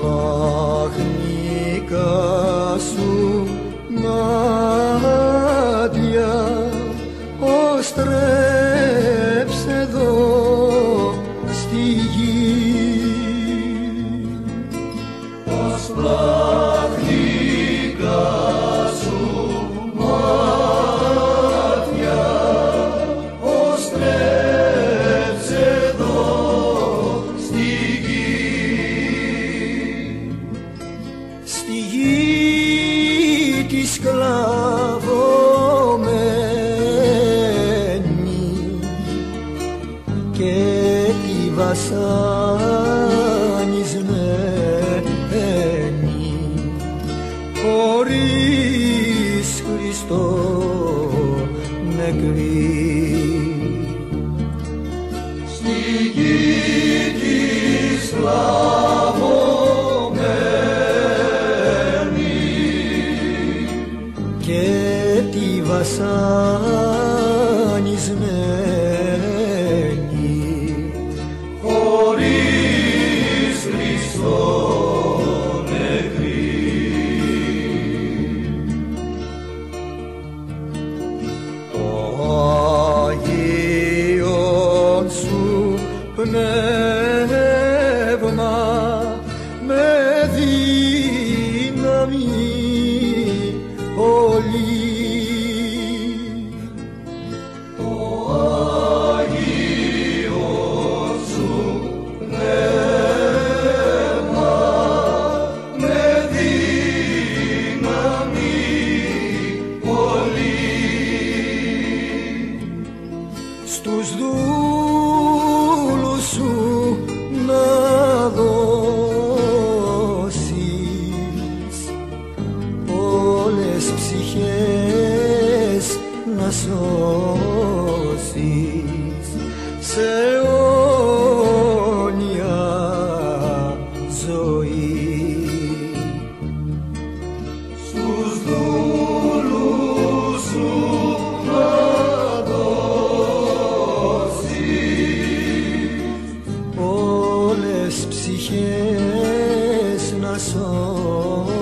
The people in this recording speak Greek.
σπλαχνικά σου μάτια ως στρέψε εδώ στη γη. Ως σπλαχνικά σου μάτια ως στρέψε εδώ στη γη. Στη γη τη σκλαβωμένη και τη βασανισμένη χωρίς Χριστό νεκρή. Στη γη τη σκλαβωμένη και τη βασανισμένη χωρίς Χριστό νεκρή. Το Άγιον σου πνεύμα με δύναμη όλη. Το Άγιον σου πνεύμα με δύναμη όλη στους δούλους σου να δώσεις όλες ψυχές να σώσεις σε αιώνια ζωή. Στους δούλους σου να δώσεις όλες ψυχές να σώσεις